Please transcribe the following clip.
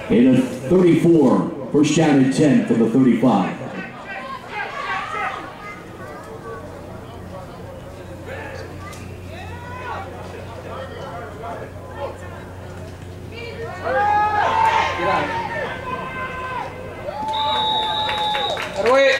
In a 34, first down and 10 for the 35. Wait.